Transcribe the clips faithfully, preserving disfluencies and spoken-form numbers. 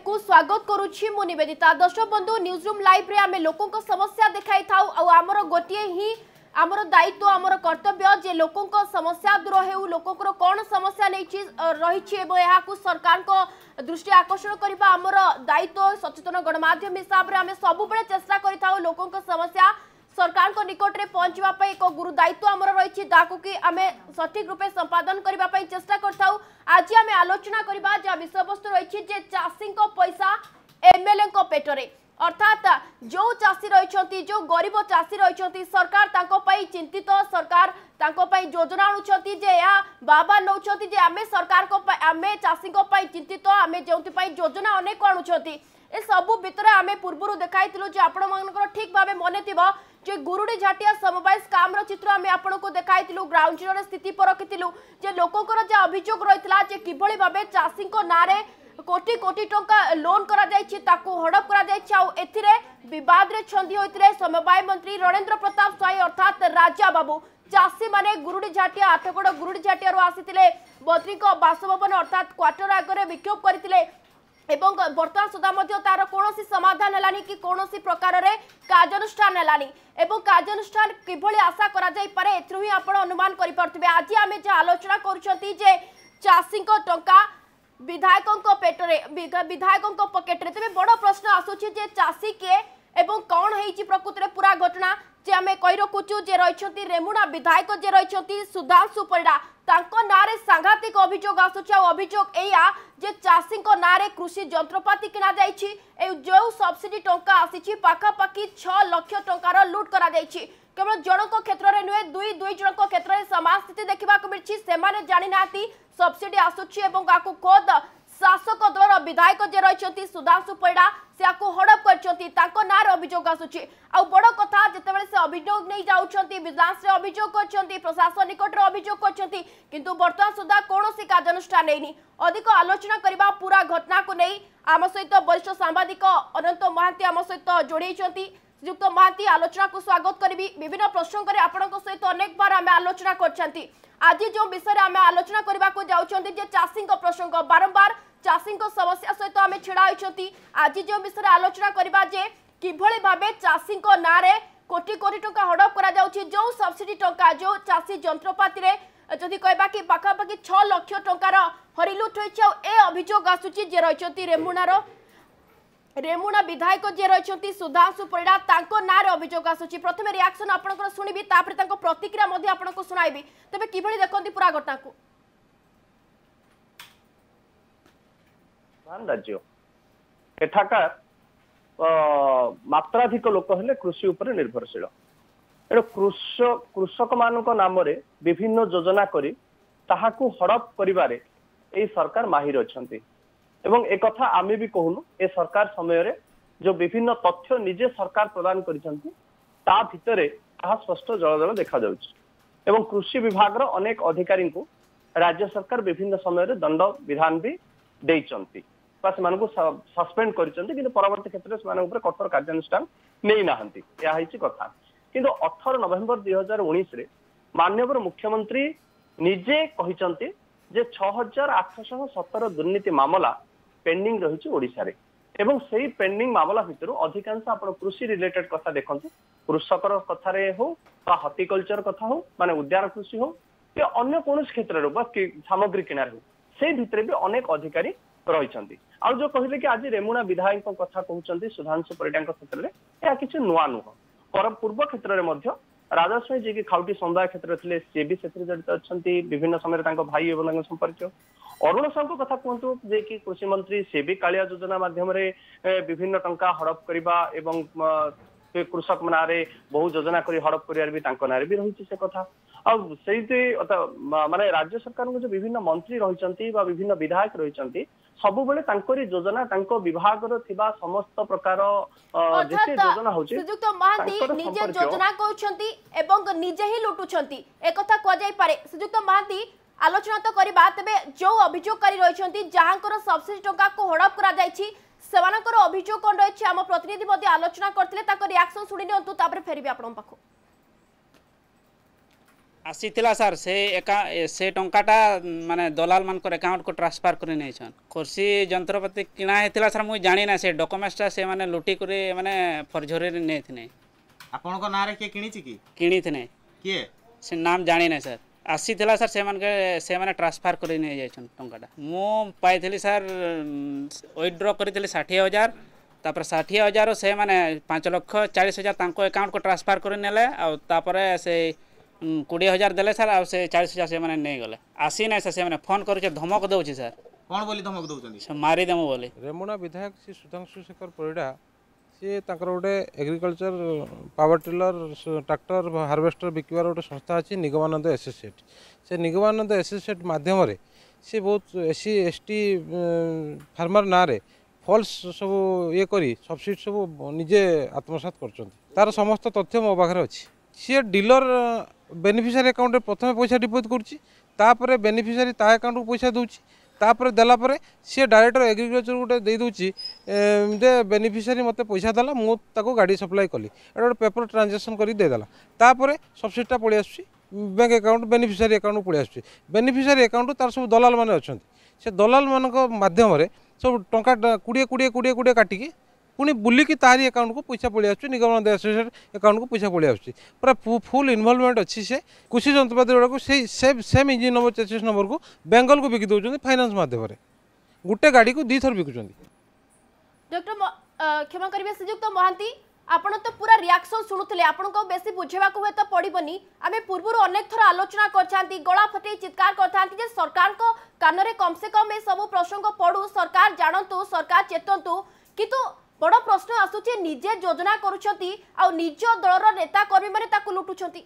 को स्वागत करुछि मु निवेदिता। दर्शक बंधु न्यूज रूम लाइव रे आमे लोकों को समस्या देखाई थाउ आ हमर गोटिए ही हमर दायित्व हमर कर्तव्य जे लोकों को समस्या दूर हेउ लोकों को कोन समस्या नै छि रही छि एवं एहा को सरकार को दृष्टि आकर्षण करबा हमर दायित्व। सचेतन गणमाध्यम हिसाब रे आमे सब बेले चेष्टा करि थाउ लोकों को समस्या सरकार को निकट रे पहुंचवा पई एक गुरु दायित्व हमर रही छि ताकू कि आमे सठिक रूपे संपादन करबा पई चेष्टा करथाउ। आज आमे आलोचना करबा जे विषय वस्तु रही छि जे चाषी को पैसा एमएलए को पेटरे अर्थात जो चाषी रही जो गरीब चाषी रही सरकार तांको पई चिंतित सरकार तांको पई योजना आणुछंती जे या बाबा नौछंती जे आमे सरकार को आमे चाषी को पई चिंतित आमे जेउति पई योजना अनेक आणुछंती ए सबु भितरे आमे पूर्वरु देखाइतिलु जे आपण मानकर ठीक भाबे मने थिबो जे गुरुडी झाटिया समवाय स्काम रो चित्र आमे आपण को देखाइतिलु ग्राउंड जीरो रे स्थिति परखितिलु जे लोकंकर जे अभियोग रहितला जे किभଳି भाबे चाषी को नारे कोटी कोटी टंका लोन करा जायछि ताकू हड़प करा जायछि आ एथिरे विवाद रे छंदी होइतिले समवाय मंत्री रणेंद्र प्रताप स्वाई अर्थात राजा बाबू चाषी माने गुरुडी झाटिया आठगड़ गुरुडी झाटिया रो आसीतिले मंत्री को बासभवन अर्थात क्वार्टर आगरे विक्षोभ करथिले एवं वर्तमान सुधा मध्य तार कोनोसी समाधान हेलानी कि कोनोसी प्रकार रे कार्यानुष्ठान हेलानी एवं कार्यानुष्ठान किभଳି आशा करा जाई पारे एथरु ही आपण अनुमान करि परथिबे। आज आमे जे आलोचना करूछंती जे चाषी को टंका विधायकों को पेटरे विधायकों को पकेट रे तबे बड़ प्रश्न आसुछि जे चाषी के एवं कौन हेछि प्रकृति रे पूरा घटना जे आमे कहि रखुछु जे रहिछंती रेमुणा विधायक जे रहिछंती सुधांशु परिडा तांको नारे सांघातिक अभियोग आसुछि आ अभियोग एया जे चाषी को नारे कृषि यंत्रपाति किना जाइछि ए जो सब्सिडी टंका आसीछि पाखा पाखी छह लाख टंकार लूट करा जाइछि केवल जनक क्षेत्र रे नुहे दुई दुई जनक क्षेत्र रे समान स्थिति देखिबा को मिलछि सेमाने जानि नाती सब्सिडी आसुछि एवं काकू खोद शासक दलर विधायक जे रहिछंती सुधांशु परिडा से आकु हड़प करछंती तांको नार अभियोग आसुछि आ बड़ कथा जेतेबेले से अभियोग नै जाउछंती विजिलेंस रे अभियोग करछंती प्रशासन निकट रे अभियोग करछंती किंतु वर्तमान सुधा कोनोसी कार्यानुष्ठान नैनी। अधिक आलोचना करबा पूरा घटना को नै आम सहित वरिष्ठ सांबादिक अनंत महांती आम सहित जोड़ैछंती। श्रीयुक्त महांती आलोचना को स्वागत करी विभिन्न प्रसंग रे आपनक सहित अनेक बार आमे आलोचना करछंती। आज जो विषय आमे आलोचना करबा को जाउछंती जे चाषी को प्रसंग बारंबार चाषी को समस्या सहित आमे छिड़ा होइछंती। आज जो विषय आलोचना करबा जे किभଳି भाबे चाषी को नारे कोटी कोटी टंका हड़प करा जाउछि जो सब्सिडी टंका जो चाषी यंत्रपाति रे जदि कहबा कि पाखा पाखी छह लाख टंकार हरिलुट होइछ ए अभियोग आसुछि जे रहिछंती रेमुणार रेमुणा विधायक जे रहिछंती सुधांशु परिडा तांको नारे अभियोग आसुछि। प्रथमे रिएक्शन आपनकर सुनिबी तापर तांको प्रतिक्रिया मध्ये आपनको सुनाइबी तबे किभଳି देखंती पूरा घटना को। राज्य एठाकार मात्राधिक लोक हेले कृषि उपर निर्भरशील एणु कृषक कृषक मान नाम विभिन्न योजना करी ताहाकू हड़प करिबारे ए सरकार माहिर अछंती एवं एक कथा आमे भी कहूनु ए सरकार समय रे जो विभिन्न तथ्य निजे सरकार प्रदान करिसंती ता भितरे ताहा स्पष्ट जलजल देखा जाउछि एवं कृषि विभाग रो अनेक अधिकारी को राज्य सरकार विभिन्न समय रे दंड विधान भी देइचंती को सस्पेंड कर परवर्ती क्षेत्र में कठोर कार्यानुष्ठान नहीं नाहंती या हिची कथा किंतु अठारह नवेम्बर दुई हजार उन्नीस रे माननीय मुख्यमंत्री निजे कहिसंती जे छह हजार आठश सतर दुर्नीति मामला पेंडिंग रही ओडिशा रे एवं सही पेंडिंग मामला भितर अधिकांश आपण कृषि रिलेटेड कथा देखंतु कृषकर कथा रे हो बा हॉर्टिकल्चर कथा हो माने उद्यान कृषि हो या अन्य कौन क्षेत्र रे बा सामग्री किनार हो से भितर भी अनेक अधिकारी रही आ जो कहले कि आज रेमुणा विधायक कथा कहते सुधांशु परिडा क्षेत्र में यह किसी नुआ नुह पर पूर्व क्षेत्र में राजस्व जी की खाउटी समुदाय क्षेत्र थे सी भी से जड़ित अच्छा विभिन्न समय भाई एवं संपर्क अरुण साहू कथा कहतु जे कि कृषि मंत्री सी भी कालिया योजना माध्यम विभिन्न टंका हड़प करने कृषक नारे बहु योजना कर हड़प कर भी रही से कथा माने राज्य सरकार जो विभिन्न मंत्री रही विभिन्न विधायक रही सब बेले तांकोरी योजना तांको विभाग रो थिबा समस्त प्रकार जेते योजना होची सुजुक्त महांती निजे योजना कहउछंती एवं निजे ही लुटुछंती एक कथा को जाई पारे। सुजुक्त महांती आलोचना तो करबा तबे जो अभियोगकारी रहिछंती जहांकर सब्सिडी टंका को हड़प करा जाईछि सेमानकर अभियोग कोन रहिछि हम प्रतिनिधि मध्ये आलोचना करथिले ताको रिएक्शन सुनि नियंतु तापर फेरबी आपन पाखो। आसीथिला सर से एका से टंकाटा माने दलाल मानकर अकाउंट को ट्रांसफर कर नहीं छन कुर्सी जंत्रपाति किना हेतिला सर मुई जानी ना से डॉक्यूमेंट्सटा से माने लुटी करे माने फरझरे नै थने आपन को नारे के किनी छि की किनी थने के से नाम जानी ना सर आसीथिला सर से मान के से माने ट्रांसफर कर नहीं जाय छन टंकाटा मो पाइथिली सर विथड्रॉ करिथिली साठ हजार तापर साठ हजार से माने पाँच लाख चालीस हजार तांको अकाउंट को ट्रांसफर कर नेले आ तापर से कोड़े हजार देले सर आ से चालीस हजार से माने नहीं गले आसी ना से माने फोन करू धमक दउछि सर कौन बोली धमक दउछन से मारी देमु बोले रेमुणा विधायक श्री सुधांशु शेखर परिडा सी तांकर गोटे agriculture power tiller tractor harvester बिकवार गोटे संस्था अच्छी निगमानंद एसोसिएट से निगमानंद एसोसिएट माध्यम सी बहुत एससी एसटी फार्मर ना रे फल्स सब ये करी सब्सिडी सब निजे आत्मसात कर तार समस्त तथ्य मो पाखे अच्छी सी डीलर बेनिफिशियरी अकाउंट प्रथम पैसा डिपोजिट करुँच बेनिफिशियरी ता अकाउंट को पैसा दूची तापर देलापर सी डायरेक्टर एग्रीकल्चर गोटे दे दूची जे बेनिफिशियरी मत पैसा देला मुझे गाड़ी सप्लाई कली एटा गोटे पेपर ट्रांजेक्शन कर देदेला तापर सब्सिडीटा पलि आसुची बैंक अकाउंट बेनिफिशियरी अकाउंट पलि आसुची बेनिफिशियरी अकाउंट तार सब दलाल माने अच्छा से दलाल मान मध्यम सब टंका कोड़े कोड़े कोड़े कोड़े काटिकी पुणी बुलिकी तारी अकाउंट को पैसा पलि आसुची निगमानंद एसोसिएट अकाउंट को पैसा पलि आसुची पूरा फुल इनवॉल्वमेंट अच्छी से कृषि जंत्रपाति गुड़ा को same same engine number chassis number को बेंगल को बिकी दौरान फाइनान्स माध्यम गोटे गाड़ी को दी थर बिकुचंदी। डॉक्टर क्षमा करिवे श्रीजुक्त महांती आपण तो पूरा रिएक्शन शुणुले आपण को बेसी बुझेबा को तो पड़बनी आमे पूर्व अनेक थर आलोचना करछांती गला फटे चित्कार करथांती जे सरकार को कान रे कम से कम ए सब प्रसंग पड़ू सरकार जानतु सरकार चेतंतु किंतु बड़ प्रश्न आसुचे निजे योजना करूछंती आ निज दलर नेता कर्मी माने ताकु लुटुछंती।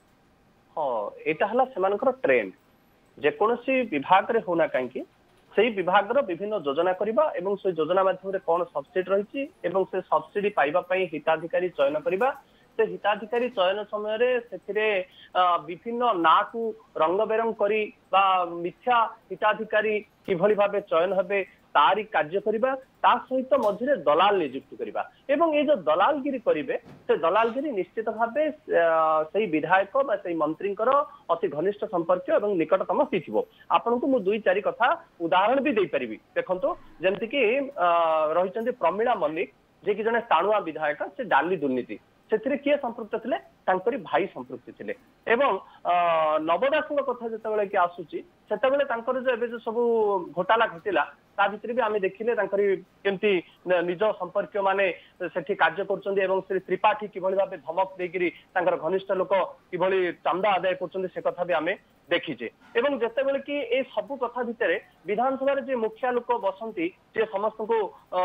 हां एटा हला सेमानकर ट्रेंड जे कोनोसी विभाग रे होना कांकी सेही विभाग रो विभिन्न योजना करिबा एवं से योजना माध्यम रे कोन सब्सिडी रहिछि एवं से सब्सिडी पाइबा पई हिताधिकारी चयन करिबा से हिताधिकारी चयन समय रे सेथिरे विभिन्न ना को रंग बेरंग करी बा मिथ्या हिताधिकारी किभली भाबे चयन हबे तारी कार्य करिबा ता सहित मझे दलाल नियुक्त करिबा एवं ये जो दलालगिरी करिवे से दलालगिरी निश्चित भावे सही विधायक बा सही मंत्रींकर अति घनिष्ठ संपर्क एवं निकटतम थिबो आपन को मु दुई चारि कथा उदाहरण भी दे परिबी देखंतो जेंति कि रहिचंदी प्रमीला मल्लिक जे कि जने ताणुआ विधायक से डाली दुर्नीति से किए संपृक्त थे तांकरी भाई संपृक्त थे एवं नवदास कथा जिते कि आसूची से जो एबे जो सब घोटाला घटिला ता भितर भी आमे देखिले तांकरी केमती निज संपर्क माने सेठी कार्य करछन्दी एवं श्री त्रिपाठी किभली भाबे धमक देगिरी तांकर घनिष्ठ लोक किभली चंदा आदाय करछन्दी से कथा भी आमे देखिजे एवं जते बेले कि ए सब कथा भितर विधानसभा रे जे मुखिया लोक बसंती जे समस्त को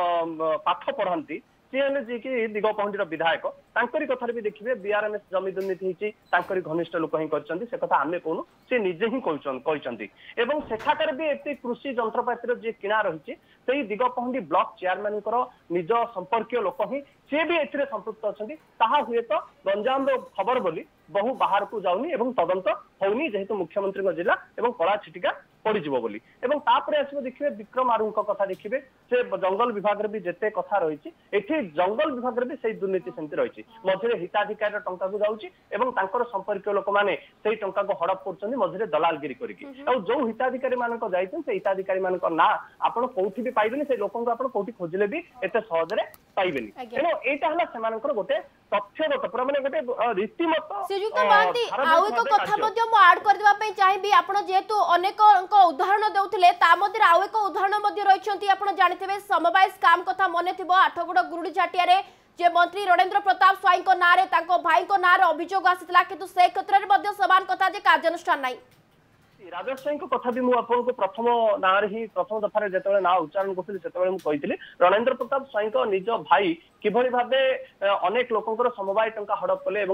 पाठ पढ़ांती सीएन जी की दिगपहंडीर विधायक तांकरी कथा भी देखिए बीआरएमएस जमी दुर्नीति होती तांकरी घनिष्ठ लोक ही करछन्ती से कथा आमे कहूँ से निजे ही कहते एवं सेठाकर भी एते कृषि जंत्रपातिर जे किना रही से दिगपहंडी ब्लॉक चेयरमैन निज संपर्क लोक ही सी भी ए संपृक्त अच्छा हुए तो गंजाम खबर बोली बहु बाहर को जाऊनी एवं तदंत होनी जेहेतु मुख्यमंत्री जिला एवं कला छिटिका पड़ीजिव बोली एवं तापर आसब देखिए विक्रम आरू कथा देखिए से जंगल विभाग रे भी जेते कथा रही एठी जंगल विभाग रे भी सही दुर्नीति सेमती रही मझे हिताधिकारी टंका को जाउची एवं तांकर संपर्क लोक माने सही टंका को हड़प करछन्ती मझे दलालगिरी करिकी और जो हिताधिकारी मानक जाइछन से हिताधिकारी मानक ना आपण कोठी भी पाइबेनी से लोकन को आपण कोठी खोजले भी एते सहज रे पाइबेनी एनो एटा हला सेमानकर गोटे तथ्यगत पूरा माने गोटे रीतिमत श्रीजुक्त महांती आउ एक कथा मध्ये मो ऐड कर देबा पई चाहिबी आपण जेहेतु अनेक उदाहरण देउथिले ता मध्ये आउ एक उदाहरण मध्ये रहिछन्ती आपण जानिथिबे समवाय स्कैम कथा मने थिबो आठगुड़ गुरुडी झाटिया रे जे मंत्री रणेंद्र प्रताप स्वाई को नारे ताको भाई को नारे अभियोग आसितला किंतु से क्षेत्र रे मध्ये समान कथा जे कार्यानुष्ठान नाही राजेश साई कथा भी मुझे प्रथम ना ही प्रथम दफार जो ना उच्चारण करी से रणेंद्र प्रताप स्वाई निज भाई किभली भाबे अनेक लोकंकर समवाय टंका हड़प कले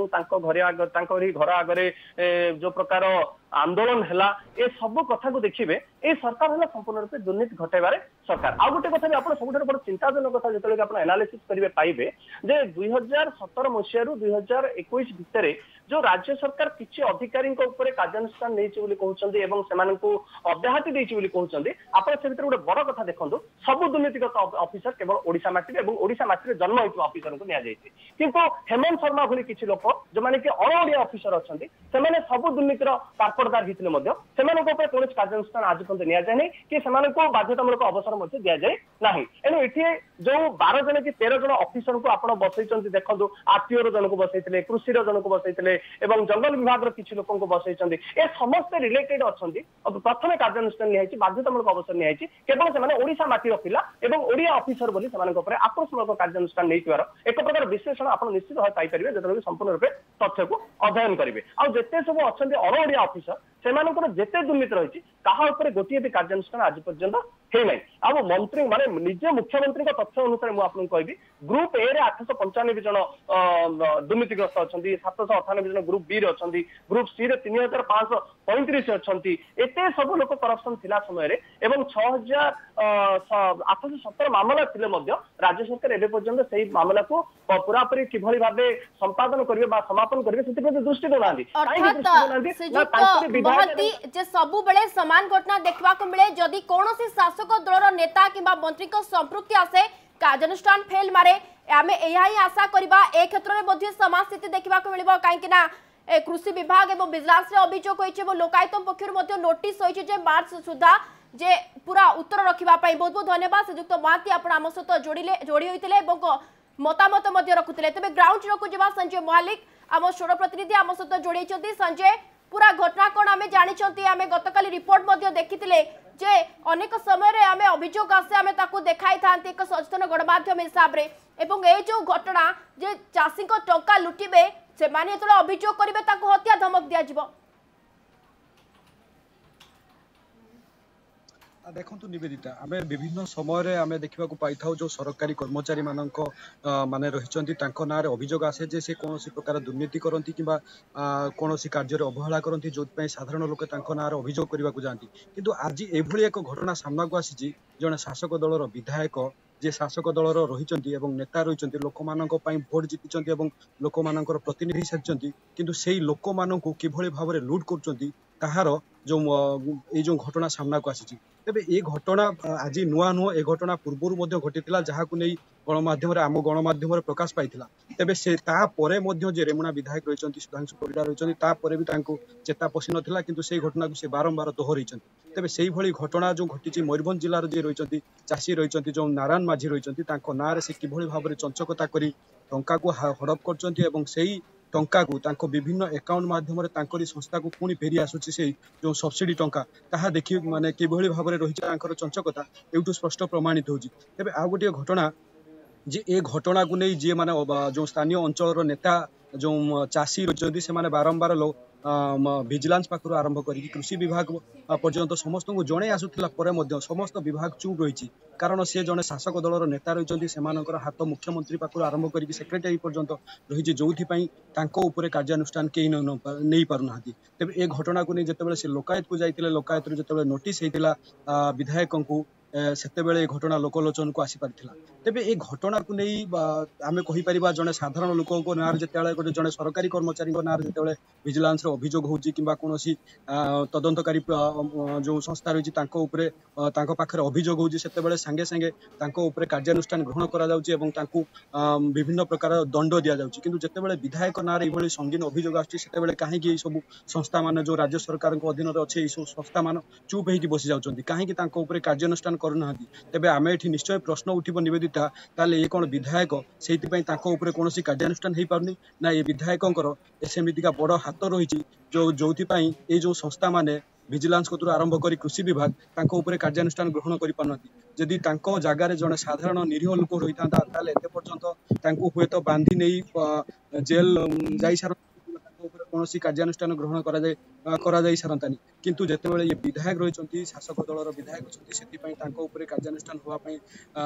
घरे घर आगे जो प्रकार आंदोलन है ए सब कथा को देखिए ए सरकार है संपूर्ण रूप दुर्नीति घटेबार सरकार आ गोटे कथा भी आप सब बड़ चिंताजनक कथा जो एनालिसिस करेंगे पाइबे जे दुई हजार सतर मसीह दुई हजार एक भितर जो राज्य सरकार किसी अधिकारी कार्यानुष्ठान नहीं कहते अब्याहति कहते आप से भर गोटे बड़ कथा देखो सब दुर्नीतिगत ऑफिसर केवल ओडिशा माटी और ओडिशा माटी जन्म नियम होइतो ऑफिसर को निया जायछि किंतु हेमंत शर्मा भली किछि लोक जो माने कि अणओडिया ऑफिसर अछंती सेमाने सब दुर्नीतिर पार्परदार हितले मध्ये सेमानको ऊपर कोन कार्यानुष्ठान आज पर्यंत निया जाय नै कि सेमानको बाध्यतामूलक अवसर मध्ये दिया जाय नाही एनु एठी जो बारह जन कि तेरह जन ऑफिसर को आपण बसैचंती देखंतु आरटीओ रो जन को बसैतिले कृषि रो जन को बसैतिले एवं जंगल विभाग रो किछि लोकन को बसैचंती ए समस्त रिलेटेड अछंती प्रथम कार्यानुष्ठान निया बाध्यतामूलक अवसर निया केवल से ओडिशा माटी पिला एवं ओडिया ऑफिसर बोली आक्रोशमूलक कार्यानुष्ठान नहीं एक प्रकार विश्लेषण आप निश्चित भाव पाइपर जो संपूर्ण रूपे तथ्य को अध्ययन करेंगे आते सब अच्छा अणओडिया ऑफिसर से जिते दुर्नीति रही क्या गोटे भी कार्यानुष्ठान आज पर्यंत है ना आ मंत्री माने निजे मुख्यमंत्री तथ्य अनुसार मुझे कहबी ग्रुप ए रे आठश पंचानबे जन दुर्नीतिग्रस्त अच्छा सातश अठानबे जन ग्रुप बी अच्छा ग्रुप सी रे तीन हजार पांच पैंतीस अच्छा एत सब लोक करप्शन थिला समय एवं छह हजार आठश सत्तर मामला थिले राज्य सरकार एवं पर्यंत से मामला को पूरापूरी किभली भाव संपादन करेंगे समापन करेंगे दृष्टि दे सबु बेले समान घटना देखा मिले जदि कौन शासक दलर नेता किंबा मंत्री संपृक्ति आसे कार्यानुष्ठान फेल मारे आमे एहा ही आशा करबा ए क्षेत्र में मध्ये समान स्थिति देखा मिलिबो काहेकि ना कृषि विभाग एवं विजिलेंस रे अभियोग होइछे एवं लोकायुक्त पक्षर मध्ये नोटिस होइछे जे मार्च सुधा जे पूरा उत्तर रखिबा पई बहुत बहुत धन्यवाद श्रीजुक्त महांती आपण आम सहित जोड़िले जोड़ी होइतिले एवं मतामत मध्ये रखुतिले तबे ग्राउंड जीरो को जेबा संजय महालिक आम स्वर प्रतिनिधि आम सहित जोड़ैछंती संजय पूरा घटना कौन आम जानी आम गतकाली रिपोर्ट देखी जे अनेक समय रे आमे अभियोग आसे आमे ताकू देखाई थांती एक सचेतन गणमाध्यम हिसाब रे एवं ए जो घटना जे चाषी को टंका लुटिबे से माने तो अभियोग करिवे ताकू हत्या धमक दिया जिवो देखु निवेदिता आम विभिन्न समय आम देखा पाई था जो सरकारी कर्मचारी मान माने रही ना अभियोग आसे जे से कौन प्रकार दुर्नीति करती कि कौन कार्य अवहेला करती जो साधारण लोक ना अभियोग करने को जाती किंतु आज एभली एक घटना सामना को आसी जड़े शासक दलर विधायक जे शासक दलर रही नेता रही लोक मान भोट जीति लोक मान प्रतिनिधि सारी किंतु से लोक मान किभली भाव में लुट कर ताहार जो ये जो घटना सामना को आसी तेबे ए घटना आज नुआ नुह ए घटना पूर्व घटी जहाँ को नहीं गणमाध्यम आम गणमाध्यम प्रकाश पाई तेबे से तापरे जे रेमुणा विधायक रही सुधांशु परिडा रही तापर भी चेता पशि नाला किंतु से घटना को से बारंबार दोहरई तेबे से भली घटना जो घटी मयूरभंज जिलार जे रही चाषी रही जो नारायण माझी रही ना से किभली भाव में चंचकता करी टंका को हड़प कर टंका को विभिन्न अकाउंट माध्यम संस्था को पुणी फेरी आसूची से जो सब्सिडी टंका ताहा देखि माने किभली भाव में रही चंचकता एवं स्पष्ट प्रमाणित होची तेबे आ गोटे घटना जे ए घटना को नहीं जी माने जो स्थानीय अंचल नेता जो चाषी रही से बारंबार लो विजिलेंस पाखर आरंभ कर कृषि विभाग पर्यंत समस्त को जड़े आसूला समस्त विभाग चुप रही कारण से जड़े शासक दलर नेता रही से हाथ मुख्यमंत्री पाखर आरंभ कर सेक्रेटरी पर्यंत रही जो कार्यानुष्ठान कहीं नहीं पारना तेज ए घटना को नहीं जिते से लोकायत को जाते लोकायत जो नोटिस होता विधायक को सेते बेले घटना लोकलोचन को आसी पारिथिला तेबे ए घटना को नहीं आमे कहि परिबा जने साधारण लोक को नार जेतेले गोटे जने सरकारी कर्मचारी को नार जेतेले विजिलेंस रो अभियोग होची किबा कोनोसी तदंतकारी जो संस्था रही तांको ऊपरे तांको पाखरे अभियोग होची सेते बेले संगे संगे तांको ऊपरे कार्यानुष्ठान ग्रहण करा जाउची एवं तांको विभिन्न प्रकार दंड दिया जाउची किंतु जेते बेले विधायक नार ए भली संगीन अभियोग आछि सेते बेले काहे कि सब संस्था मान जो राज्य सरकार को अधीन रे अछि ए सब संस्था मान चुप हेकि बसि जाउचंदी काहे कि तांको ऊपरे कार्यानुष्ठान करूना तेबे आमे एठी निश्चय प्रश्न उठिबो निवेदिता ताले ए कोन विधायक सेति पई ताको ऊपर कोनोसी कार्यानुष्ठान हेई पारनी ना ए विधायकंकर एसएमडी का बड़ हाथ रही जो जोथि पई ए जो संस्था माने विजिलेंस को आरंभ करी कृषि विभाग ताको ऊपर कार्यानुष्ठान ग्रहण करि पारनती जदि ताको जागा रे जने साधारण निरीह लोक रहितांता ताले एते पर्यंत ताको हुए तो बांधी नै जेल जाई सार कौन कार्यानुष्ठान ग्रहण करा सारतानी किंतु जिते बड़े ये विधायक रही शासक दलर विधायक अच्छा से कार्यानुष्ठान होगापी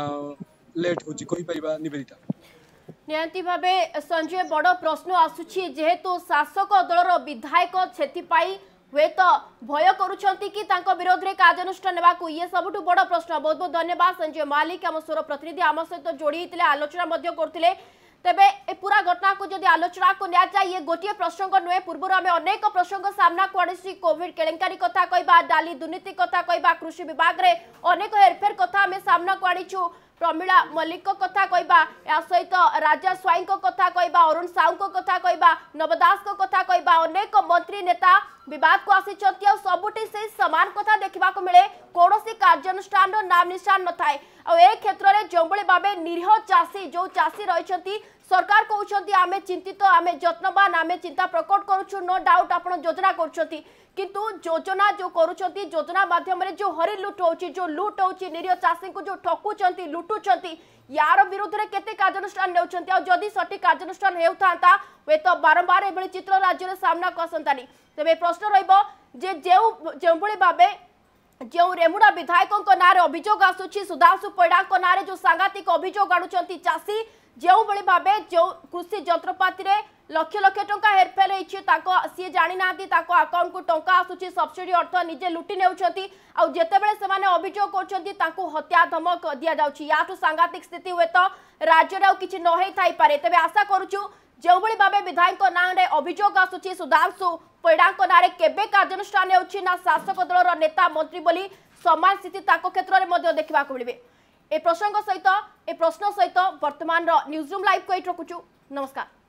लेट हो निवेदिता नियंती भावे संजय बड़ प्रश्न आसुची जेहेतु शासक दलर विधायक छेतिपाई हुए तो भय करुछंती कि तांको विरोध रे कार्यानुष्ठान नेबाकू ये सबुठु बड़ प्रश्न बहुत बहुत धन्यवाद संजय मालिक आम स्वर प्रतिनिधि आम सहित जोड़ी आलोचना करते तेबे ए पूरा घटना को जदि आलोचना को निया जाए ये गोटे प्रसंग नुहे पूर्व आम अनेक प्रसंग सामना को आसी कोविड केलेंकारी कथा कहबा डाली दुर्नीति कथा कहबा कृषि विभाग रे अनेक हेरफेर कथा आम सामना को आनीचु प्रमिला मल्लिक कथा कहबा या सहित राजा स्वाई कथा कहबा अरुण साहू कथा कहबा नवदास कथा कहबा अनेक मंत्री नेता विवाद को आसी सबुठी से समान कथा देखा मिले कौन कार्यानुष्ठान नाम निशान न थाए ए क्षेत्र में जो भाव निरीह चाषी जो चाषी रही सरकार कहते आम चिंतित आम जत्नवान आम चिंता प्रकट करुचु नो डाउट आप योजना कर किंतु योजना जो करुँच योजना माध्यम जो हरि लुट हो जो लुट हो निरीह चाषी को जो ठकुंट लुटुंट यार विरुद्ध में केते कार्यानुष्ठान नेउछंती सठिक कार्यानुष्ठान हेउता हे तो बारंबार एभली चित्र राज्य में सामना को आसंतानी तेरे प्रश्न रही भावे जो रेमुड़ा विधायक ना अभियोग आसूची सुधांशु पैड़ा ना जो सांघातिक अभियोग आणुचंती चाषी जो भाव जो कृषि जंत्रपाति लक्ष लक्ष टंका हेरफेर सी जानी ना अकाउंट को टंका आसूची सब्सिडी अर्थ निजे लुटि नेउछंती आ जेतेबेले सेमाने अभियोग करछंती तांको हत्या धमक दिया जाउची याठू सांघातिक स्थिति हुए तो राज्य रे किछि न हेई थाई पारे तेबे आशा करूछु जो भाव विधायक ना अभियोग आसूची सुधांशु पैड़ा ना केबे कार्यानुष्ठान हेउछि ना शासक दलर नेता मंत्री बोली समान स्थिति ताको क्षेत्र में देखा मिले ए प्रसंग सहित ए प्रश्न सहित वर्तमान न्यूज रूम लाइव को रखुचु नमस्कार।